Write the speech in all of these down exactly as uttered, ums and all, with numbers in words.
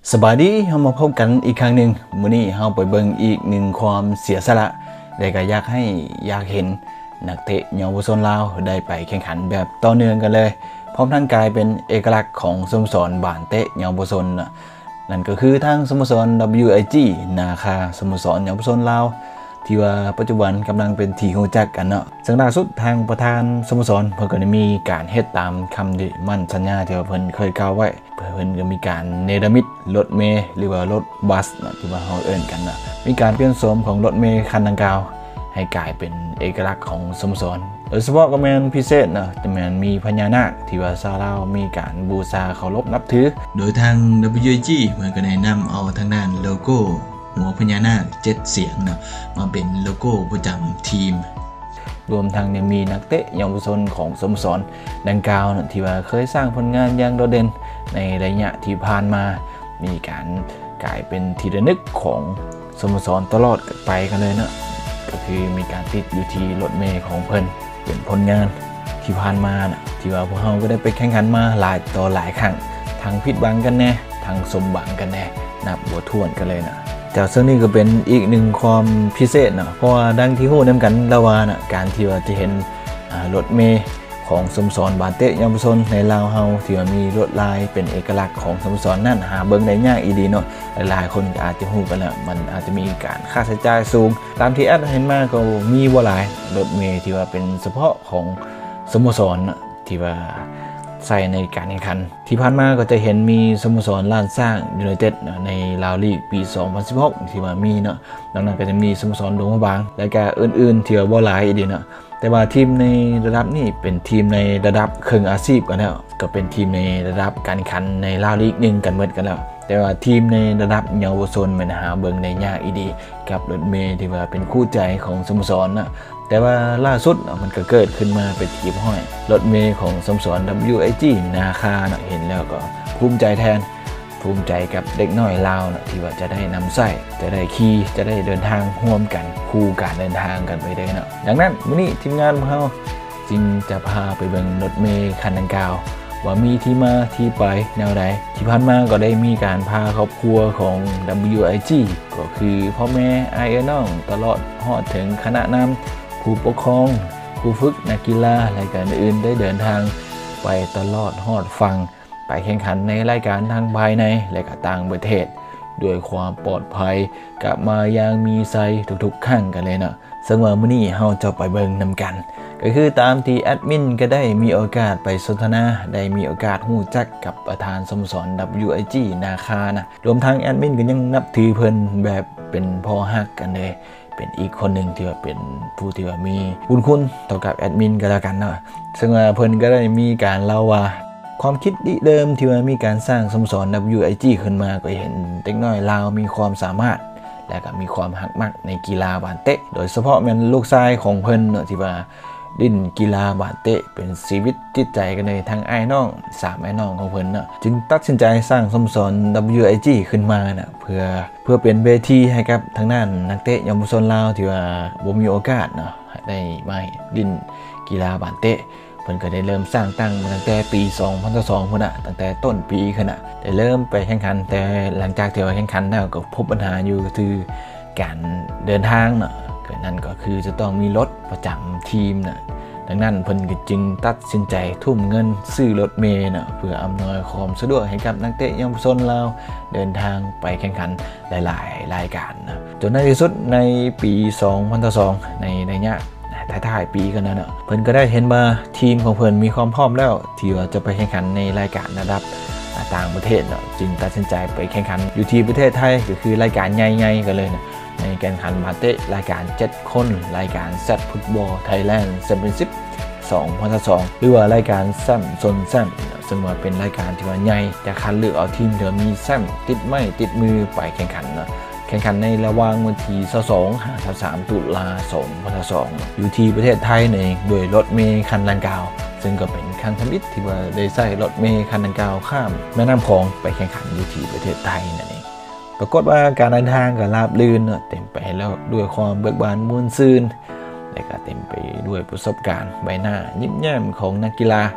สบายดีเรามาพบกันอีกครั้งหนึ่งมื้อนี้เราไปเบิ่งอีกหนึ่งความเสียสละและก็อยากให้อยากเห็นนักเตะเยาวชนลาวได้ไปแข่งขันแบบต่อเนื่องกันเลยพร้อมทั้งกลายเป็นเอกลักษณ์ของสโมสรบ้านเตะเยาวชนนั่นก็คือทางสโมสร ดับเบิลยู ไอ จี นาคาสโมสรเยาวชนลาวที่ว่าปัจจุบันกำลังเป็นที่รู้จักกันเนาะซึ่งล่าสุดทางประธานสโมสรเพิ่นก็ได้มีการเฮ็ดตามคำที่มั่นสัญญาที่ว่าเพิ่นเคยกล่าวไว้เพิ่นก็มีการเนรมิตรถเมล์หรือว่ารถบัสเนาะที่ว่าเฮาเอิ้นกันนะมีการเปลี่ยนโฉมของรถเมล์คันดังกล่าวให้กลายเป็นเอกลักษณ์ของสโมสรโดยเฉพาะก็แม่นพิเศษเนาะจะแม่นมีพญานาคที่ว่าชาวลาวมีการบูชาเคารพนับถือโดยทาง ดับเบิลยู ไอ จี เหมือนก็ได้นำเอาทางด้านโลโก้หัวพญานาคเจ็ดเสียงนะมาเป็นโลโก้ประจำทีมรวมทั้งยังมีนักเตะเยาวชนของสโมสรดังกล่าวนะที่ว่าเคยสร้างผลงานอย่างโดดเด่นในระยะที่ผ่านมามีการกลายเป็นที่ระลึกของสโมสรตลอดไปกันเลยนะก็คือมีการติดอยู่ที่รถเมล์ของเพิ่นเป็นผลงานที่ผ่านมานะที่ว่าพวกเราก็ได้ไปแข่งขันมาหลายต่อหลายครั้งทั้งผิดหวังกันแน่ทั้งสมหวังกันแน่นับบ่ถ้วนกันเลยนะจากซึ่งนี่ก็เป็นอีกหนึ่งความพิเศษนะเพราะว่าดังที่ฮู้นำกันแล้วว่านะการที่ว่าจะเห็นรถเมล์ของสโมสรบ้านเตะเยาวชนในลาวเฮาที่ว่ามีลวดลายเป็นเอกลักษณ์ของสโมสรนั่นหาเบิ่งได้ยากอีดีเนาะหลายคนอาจจะฮู้กันแล้วมันอาจจะมีการค่าใช้จ่ายสูงตามที่แอดเห็นมาก็มีบ่หลายรถเมล์ที่ว่าเป็นเฉพาะของสโมสรที่ว่าใส่ในการแข่งขันที่ผ่านมาก็จะเห็นมีสโมสรล้านสร้างยูไนเต็ดในลาวลีกปีสองพันสิบหกที่ว่ามีเนาะดังนั้นก็จะมีสโมสรหลวงพระบางและก็อื่นๆที่ว่าบ่หลายอีดีเนาะแต่ว่าทีมในระดับนี้เป็นทีมในระดับครึ่งอาชีพกันแล้วก็เป็นทีมในระดับการแข่งขันในลาวลีกหนึ่งกันหมดกันแล้วแต่ว่าทีมในระดับเยาวชนมันหาเบิ่งได้ยากอีดีกับรถเมล์ที่ว่าเป็นคู่ใจของสโมสรนะแต่ว่าล่าสุดมันก็เกิดขึ้นมาเป็นทีมห้อยรถเมล์ของสโมสร ดับเบิลยู ไอ จี นาคานะเห็นแล้วก็ภูมิใจแทนภูมิใจกับเด็กน้อยลาวนะที่ว่าจะได้นำใส่จะได้ขี่จะได้เดินทางร่วมกันคู่การเดินทางกันไปได้นะดังนั้นวันนี้ทีมงานของเราจึงจะพาไปเบิ่งรถเมล์คันดังกล่าวว่ามีที่มาที่ไปแนวใดที่ผ่านมาก็ได้มีการพาครอบครัวของ ดับเบิลยู ไอ จี ก็คือพ่อแม่อ้ายน้องตลอดฮอดถึงคณะนำผู้ปกครองผู้ฝึกนักกีฬาและการอื่นได้เดินทางไปตลอดฮอดฟังไปแข่งขันในรายการทางภายในและก็ต่างประเทศด้วยความปลอดภัยกลับมาอย่างมีไซทุกๆครั้งกันเลยนะซึ่งว่ามื้อนี้เฮาจะไปเบิ่งนำกันก็คือตามที่แอดมินก็ได้มีโอกาสไปสนทนาได้มีโอกาสฮู้จักกับประธานสโมสร ดับเบิลยู ไอ จี นาคานะรวมทั้งแอดมินก็ยังนับถือเพิ่นแบบเป็นพ่อฮักกันเลยเป็นอีกคนหนึ่งที่ว่าเป็นผู้ที่ว่ามีบุญคุณต่อกับแอดมินก็แล้วกันเนาะซึ่งว่าเพิ่นก็ได้มีการเล่าว่าความคิดเดิมที่ว่ามีการสร้างสโมสร ดับเบิลยู ไอ จี ขึ้นมาก็เห็นเด็กน้อยลาวมีความสามารถและก็มีความหักมักในกีฬาบาสเตะโดยเฉพาะแม่นลูกชายของเพิ่นเนาะที่ว่าดิ้นกีฬาบาสเตะเป็นชีวิตจิตใจกันเลยทั้งไอ้น้องสามไอ้น้องของเพิ่นเนาะจึงตัดสินใจสร้างสโมสร ดับเบิลยู ไอ จี ขึ้นมานะเพื่อเพื่อเป็นเวทีให้กับทางด้านนักเตะเยาวชนลาวที่ว่าบ่มีโอกาสเนาะได้มาดิ้นกีฬาบาสเตะเพิ่นก็ได้เริ่มสร้างตั้งมาตั้งแต่ปีสองพันสิบสองพุ่นน่ะตั้งแต่ต้นปีขึ้นน่ะได้เริ่มไปแข่งขันแต่หลังจากที่ว่าแข่งขันแล้วก็พบปัญหาอยู่คือการเดินทางเนาะนั่นก็คือจะต้องมีรถประจำทีมนะดังนั้นเพิ่นก็จึงตัดสินใจทุ่มเงินซื้อรถเมล์นะเพื่ออำนวยความสะดวกให้กับนักเตะเยาวชนลาวเดินทางไปแข่งขันหลายๆรายการนะจนในที่สุดในปีสองพันสิบสองในระยะท้ายๆปีกันนั้นเนาะเพิ่นก็ได้เห็นว่าทีมของเพิ่นมีความพร้อมแล้วที่ว่าจะไปแข่งขันในรายการระดับต่างประเทศเนาะจึงตัดสินใจไปแข่งขันอยู่ที่ประเทศไทยก็คือรายการใหญ่ๆกันเลยนะในการแข่งขันบาสเตะรายการเจ็ดคนรายการแซดฟุตบอลไทยแลนด์แชมเปี้ยนชิพสองพันสิบสองหรือว่ารายการแซมซนแซมซึ่งว่าเป็นรายการที่ว่าใหญ่จะคัดเลือกเอาทีมที่มีแซมติดไม้ติดมือไปแข่งขันเนาะแข่งขันในระหว่างวันที่ยี่สิบสองถึงสามตุลาคมสองพันสิบสองอยู่ที่ประเทศไทยเองโดยรถเมล์คันดังกล่าวซึ่งก็เป็นครั้งทำอิฐที่ว่าได้ใช้รถเมล์คันดังกล่าวข้ามแม่น้ำคลองไปแข่งขันอยู่ที่ประเทศไทยนั่นเองปรากฏว่าการเดินทางก็ราบรื่นเต็มไปแล้วด้วยความเบิกบานม่วนซื่นและก็เต็มไปด้วยประสบการณ์ใบหน้ายิ้มแย้มของนักกีฬา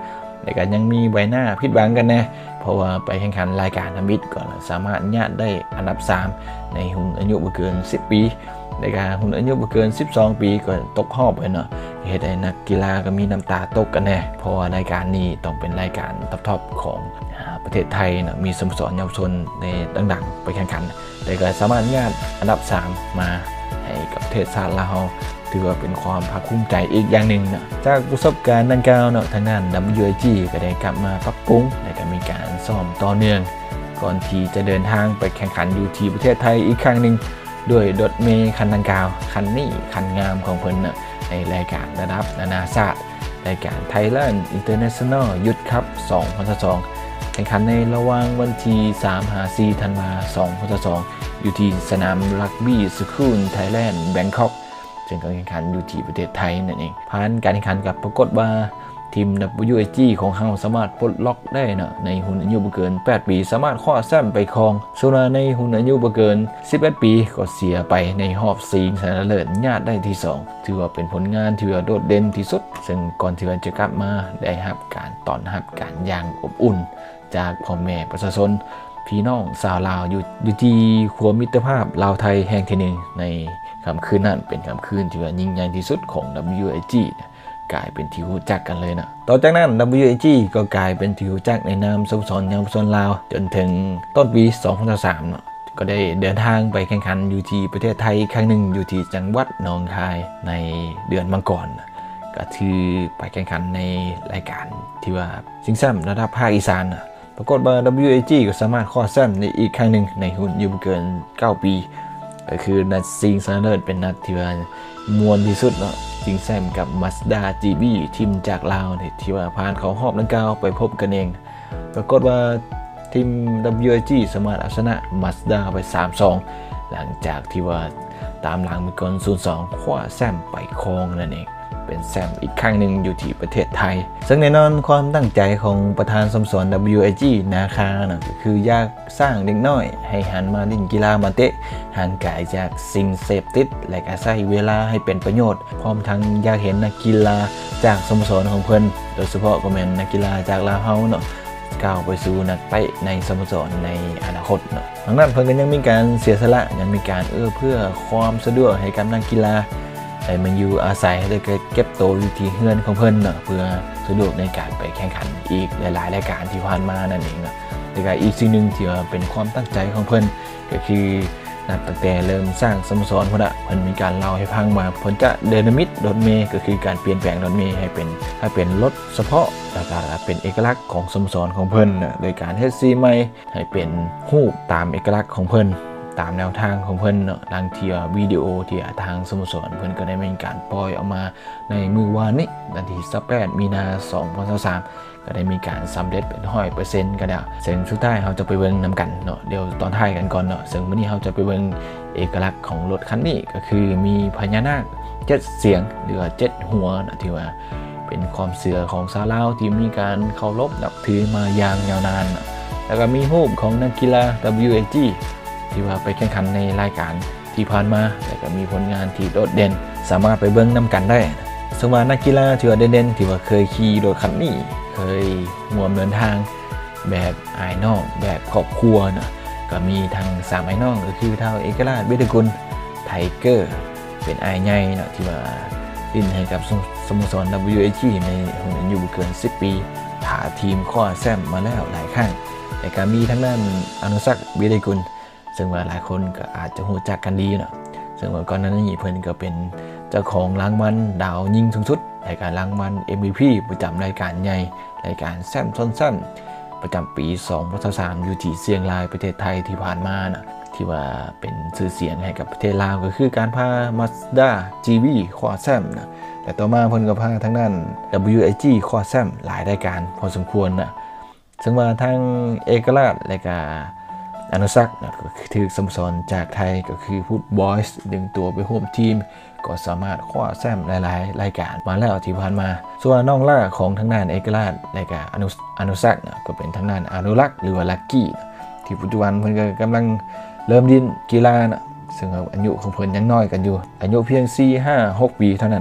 แต่ก็ยังมีใบหน้าผิดหวังกันนะเพราะว่าไปแข่งขันรายการทำมิตรก็สามารถญาติได้อันดับสามในหุ่นอายุบ่เกินสิบปีในการหุ่นอายุบ่เกินสิบสองปีก็ตกรอบไปเนาะเหตุใดนักกีฬาก็มีน้ำตาตกกันแน่เพราะว่ารายการนี้ต้องเป็นรายการท็อปๆของประเทศไทยนะมีสโมสรเยาวชนในดังๆไปแข่งขันแต่ก็สามารถญาติอันดับสามมาให้กับประเทศชาติลาวถือว่าเป็นความภาคภูมิใจอีกอย่างหนึ่งนะจากประสบการณ์ดังกล่าวเนาะทางด้าน ดับเบิลยู ไอ จี ก็ได้กลับมาปรับปรุงและก็มีการซ้อมต่อเนื่องก่อนที่จะเดินทางไปแข่งขันอยู่ที่ประเทศไทยอีกครั้งหนึ่งด้วยรถเมล์คันดังกล่าวคันนี้คันงามของเพิ่นนะในรายการระดับนานาชาติรายการ Thailand International Youth Cup สองพันสิบสองแข่งขันในระหว่างวันที่สามถึงสี่ธันวาคมสองพันสิบสองอยู่ที่สนามรักบี้สคูลไทยแลนด์แบงคอกซึ่งการแข่งขันอยู่ที่ประเทศไทยนั่นเองผ่านการแข่งขันกับปรากฏว่าทีม ดับเบิลยู ไอ จี ของเราสามารถปลดล็อกได้นะในหุ่นอายุบ่เกินแปดปีสามารถคว้าแชมป์ไปครองส่วนในหุ่นอายุบ่เกินสิบเอ็ดปีก็เสียไปในรอบชิงชนะเลิศญาติได้ที่สองถือว่าเป็นผลงานที่โดดเด่นที่สุดซึ่งก่อนที่จะกลับมาได้รับการต้อนรับการอย่างอบอุ่นจากพ่อแม่ประชาชนพี่น้องชาวลาวอยู่อยู่ที่ครัวมิตรภาพลาวไทยแห่งที่หนึ่งในค่ำคืนนั้นเป็นค่ำคืนที่ยิ่งใหญ่ที่สุดของ ดับเบิลยู ไอ จี กลายเป็นที่รู้จักกันเลยนะต่อจากนั้น ดับเบิลยู ไอ จี ก็กลายเป็นที่รู้จักในนามสโมสรเยาวชนลาวจนถึงต้นปีสองพันสิบสามเนาะก็ได้เดินทางไปแข่งขันอยู่ที่ประเทศไทยครั้งหนึ่งอยู่ที่จังหวัดหนองคายในเดือนมังกรก็คือไปแข่งขันในรายการที่ว่าชิงแชมป์ระดับภาคอีสานนะปรากฏว่า ดับเบิลยู ไอ จี ก็สามารถคว้าแชมป์ในอีกครั้งหนึ่งในรุ่นอายุเกินเก้าปีก็คือนัดชิงชนะเลิศเป็นนัดที่ว่ามวลที่สุดเนาะชิงแชมป์กับ Mazda จี บี ทีมจากลาวที่ว่าผ่านเขารอบดังกล่าวไปพบกันเองปรากฏว่าทีม ดับเบิลยู ไอ จี สามารถเอาชนะ Mazda ไป สามสอง หลังจากที่ว่าตามหลังไปก่อน ศูนย์สอง คว้าแชมป์ไปครองนั่นเองเป็นแชมป์อีกครั้งหนึ่งอยู่ที่ประเทศไทยซึ่งแน่นอนความตั้งใจของประธานสโมสร ดับเบิลยู ไอ จี นาคานะก็คืออยากสร้างเด็กน้อยให้หันมาเล่นกีฬามาเตะห่างไกลจากสิ่งเสพติดและก็ใช้เวลาให้เป็นประโยชน์พร้อมทั้งอยากเห็นนักกีฬาจากสโมสรของเพิ่นโดยเฉพาะก็เป็นนักกีฬาจากลาวเฮาเนาะก้าวไปสู่นักเตะในสโมสรในอนาคตเนาะทางนั้นเพิ่นก็ยังมีการเสียสละยังมีการเอื้อเพื่อความสะดวกให้กับนักกีฬาแต่มันอยู่อาศัยแล้วก็เก็บโตอยู่ที่เฮือนของเพิ่นเนาะเพื่อสะดวกในการไปแข่งขันอีกหลายๆรายการที่ผ่านมานั่นเองเนาะแล้วก็อีกสิ่งหนึ่งที่ว่าเป็นความตั้งใจของเพิ่นก็คือนับตั้งแต่เริ่มสร้างสโมสรพุ่นน่ะเพิ่นมีการเล่าให้ฟังมาเพิ่นจะเดนามิตรถเมล์ก็คือการเปลี่ยนแปลงรถเมล์ให้เป็นให้เป็นรถเฉพาะแล้วก็เป็นเอกลักษณ์ของสโมสรของเพิ่นน่ะโดยการเฮ็ดสีใหม่ให้เป็นรูปตามเอกลักษณ์ของเพิ่นตามแนวทางของเพิ่นเนาะดังที่วิดีโอที่ทางสโมสรเพิ่นก็ได้มีการปล่อยออกมาในมื้อวานนี้วันที่สิบแปดมีนาคมสองพันยี่สิบสามก็ได้มีการสำเร็จเป็น หนึ่งร้อยเปอร์เซ็นต์ ก็ได้ซึ่งสุดท้ายเราจะไปเบิ่งนำกันเนาะเดี๋ยวตอนท้ายกันก่อนเนาะซึ่งวันนี้เราจะไปเบิ่งเอกลักษณ์ของรถคันนี้ก็คือมีพญานาคเจ็ดเสียงหรือว่าเจ็ดหัวนะที่ว่าเป็นความเชื่อของชาวลาวที่มีการเคารพนับถือมาอย่างยาวนานนะแล้วก็มีรูปของนักกีฬา ดับเบิลยู ไอ จี ที่ว่าไปแข่งขันในรายการที่ผ่านมาแต่ก็มีผลงานที่โดดเด่นสามารถไปเบิ่งนำกันได้สมมตินักกีฬาที่ว่าเด่นๆที่ว่าเคยขี่รถคันนี้เคยร่วมเดินทางแบบอ้ายน้องแบบครอบครัวนะก็มีทั้งสามอ้ายน้องก็คือเท่าเอกราช เวทกุล ไทเกอร์เป็นอ้ายใหญ่นะที่ว่าดิ้นให้กับสโมสร ดับเบิลยู ไอ จี ในรุ่นอายุเกินสิบปีพาทีมคว้าแชมป์มาแล้วหลายครั้งแต่ก็มีทั้งนั้นอนุสักษ์ เวทกุลซึ่งว่าหลายคนก็อาจจะรู้จักกันดีเนาะซึ่งว่าก่อนหน้านี้เพิ่นก็เป็นเจ้าของรางวัลดาวยิงสูงสุดรายการรางวัล เอ็ม วี พี ประจำรายการใหญ่รายการแซมสั้นๆประจำปีสองพันยี่สิบสามอยู่ที่เชียงรายประเทศไทยที่ผ่านมานะที่ว่าเป็นชื่อเสียงให้กับประเทศลาวก็คือการพา Mazda จี บี คว้าแชมป์นะแต่ต่อมาเพิ่นก็พาทางด้าน ดับเบิลยู ไอ จี คว้าแชมป์หลายรายการพอสมควรนะซึ่งว่าทางเอกราชและก็อนุสักษ์นะก็คือสโมสรจากไทยก็คือพุทธบอยส์ดึงตัวไปร่วมทีมก็สามารถคว้าแชมป์หลายๆรายการมาแล้วที่ผ่านมาส่วนน้องล่าของทางด้านเอกราชและก็อนุอนุสักษ์นะก็เป็นทางด้านอนุรักษ์หรือว่าลัคกี้ที่ปัจจุบันเพิ่นก็กำลังเริ่มดินกีฬานะซึ่งอายุของเพิ่นยังน้อยกันอยู่อายุเพียง สี่ ห้า หก ปีเท่านั้นนะ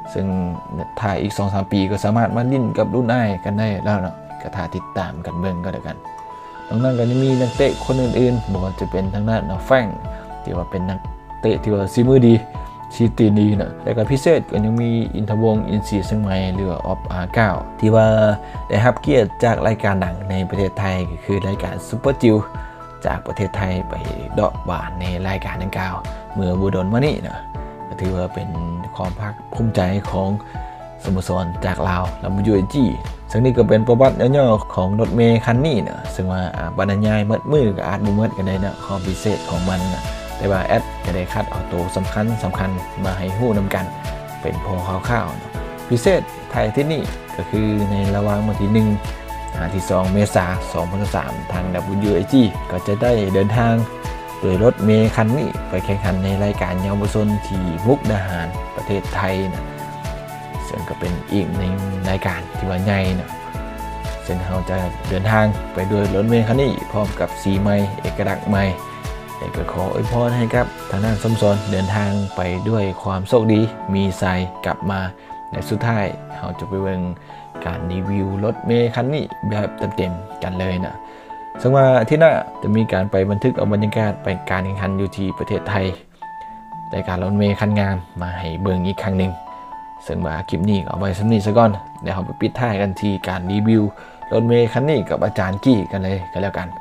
ซึ่งถ้าอีก สองถึงสาม ปีก็สามารถมาลิ้นกับรุ่นอ้ายกันได้แล้วเนาะก็ถ้าติดตามกันเบิ่งก็แล้วกันตรงนั้นก็จะมีนักเตะคนอื่นๆบ่ว่าจะเป็นทางด้านแฟรงค์ที่ว่าเป็นนักเตะที่ว่าฝีมือดีชีตีดีเนาะแล้วก็พิเศษก็ยังมีอินทวงศ์อินทรีย์เชียงใหม่หรือว่าออฟ อาร์ เก้า ที่ว่าได้รับเกียรติจากรายการดังในประเทศไทยก็คือรายการซุปเปอร์จิวจากประเทศไทยไปเดาะบานในรายการดังกล่าวเมื่อบุดลมานี่เนาะก็ถือว่าเป็นความภาคภูมิใจของสโมสรจากลาวแล้วมาอยู่จีซึ่งนี่ก็เป็นประวัติย่อๆของรถเมล์คันนี้เนาะซึ่งว่าบรรยายเมื่อมือกับอาร์ตบูเมิร์ดกันได้เนาะความพิเศษของมันนะแต่ว่าแอดก็ได้คัดเอาตัวสำคัญสำคัญมาให้หู้นำกันเป็นพอคร่าวๆเนาะพิเศษไทยที่นี่ก็คือในระหว่างวันที่หนึ่งที่สองเมษายนสองพันสิบสามทาง ดับเบิลยู ไอ จี ก็จะได้เดินทางโดยรถเมล์คันนี้ไปแข่งขันในรายการเยาวชนที่มุกดาหารประเทศไทยนะซึ่งก็เป็นอีกในรายการที่ว่าใหญ่นะซึ่งเราจะเดินทางไปด้วยรถเมล์คันนี้พร้อมกับสีใหม่เอกลักษณ์ใหม่แต่ก็ขออวยพรให้ครับทางด้านสโมสรเดินทางไปด้วยความโชคดีมีไซกลับมาในสุดท้ายเราจะไปเบิ่งการรีวิวรถเมล์คันนี้แบบเต็มๆกันเลยนะซึ่งว่าที่หน้าจะมีการไปบันทึกเอาบรรยากาศไปการแข่งขันอยู่ที่ประเทศไทยรายการรถเมล์คันงามมาให้เบิ่งอีกครั้งหนึ่งซึ่งว่าคลิปนี้เอาไว้สำนีซะก่อนเดี๋ยวเราไปปิดท้ายกันที่การรีวิวรถเมล์คันนี้กับอาจารย์กี้กันเลยก็แล้วกัน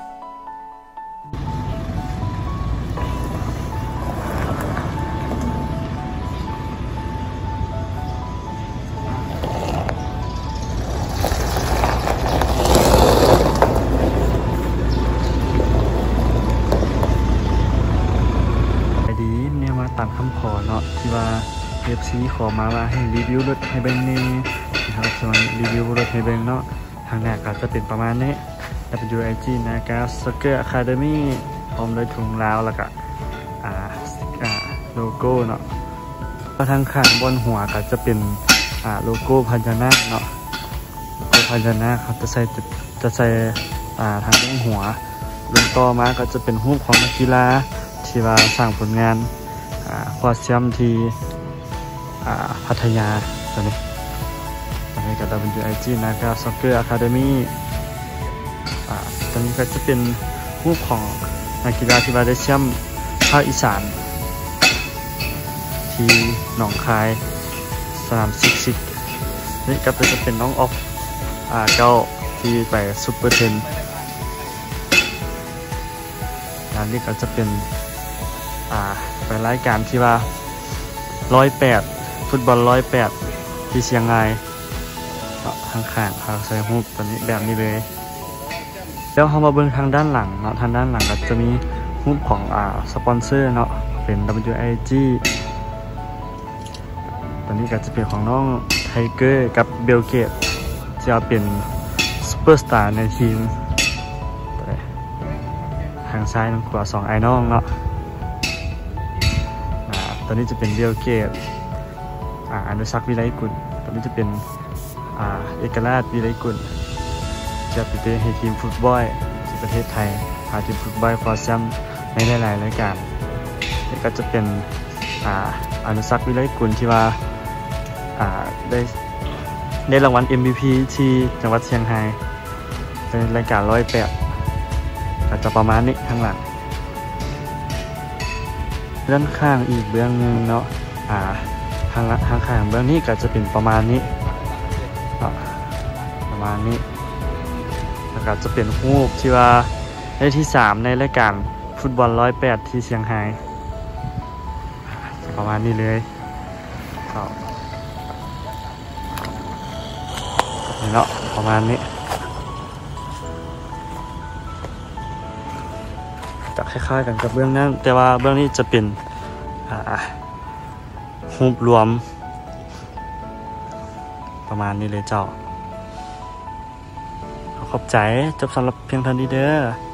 ตามคำขอเนาะที่ว่า เอฟ ซี ขอมาว่าให้รีวิวรถให้เบิ่งนี่นะครับส่วนรีวิวรถให้เบิ่งเนาะทางแรกก็จะเป็นประมาณนี้ ดับเบิลยู ไอ จี นะครับ Soccer Academy พร้อมด้วยถุงลาวแล้วก็อ่าอ่าโลโก้เนาะทางข้างบนหัวก็จะเป็นอ่าโลโก้พญานาคเนาะโลโก้พญานาคครับจะใส่จะใส่อ่าทางบนหัวลงต่อมาก็จะเป็นรูปของนักกีฬาที่ว่าสร้างผลงานคว้าแชมป์ที่พัทยาตอนนี้ตอนนี้กับ ดับเบิลยู ไอ จี นะครับ Soccer Academy ตอนนี้ก็จะเป็นรูปของนักกีฬาที่ได้แชมป์ภาคอีสานที่หนองคายสนามซิกซิกนี่ก็จะเป็นน้องออฟเก้าที่ไปซุปเปอร์เทนอันนี้ก็จะเป็นไปรายการที่ว่าร้อยแปดฟุตบอลร้อยแปดที่เชียงรายทางข้างเขาใส่รูปตัวนี้แบบนี้เลยแล้วเรามาเบิ่งทางด้านหลังเนาะทางด้านหลังก็จะมีรูปของอ่าสปอนเซอร์เนาะเป็น ดับเบิลยู ไอ จี ตัวนี้ก็จะเป็นของน้องไทเกอร์กับเบลเกตจะเป็นซุปเปอร์สตาร์ในทีมทางซ้ายทางขวาสองไอ้น้องเนาะตอนนี้จะเป็นเบลเกตอนุสักวิไลกุลตอนนี้จะเป็นเอกราชวิไลกุลจะไปเตะให้ทีมฟุตบอลที่ประเทศไทยพาทีมฟุตบอลคว้าแชมป์ในหลายๆรายการนี่ก็จะเป็นอนุสักวิไลกุลที่ว่าได้ได้รางวัล เอ็ม วี พี ที่จังหวัดเชียงรายเป็นรายการร้อยแปดก็จะประมาณนี้ข้างหลังด้านข้างอีกเบื้องนึงเนาะอ่าทางทางข้างเบื้องนี้ก็จะเป็นประมาณนี้ประมาณนี้แล้วก็จะเป็นรูปที่ว่าได้ที่สามในรายการฟุตบอลร้อยแปดที่เชียงรายประมาณนี้เลยเนาะประมาณนี้จะคล้ายๆกันกับเบื้องนั้นแต่ว่าเบื้องนี้จะเป็นรูปรวมประมาณนี้เลยเจ้าขอบใจจบสำหรับเพียงเท่านี้เด้อ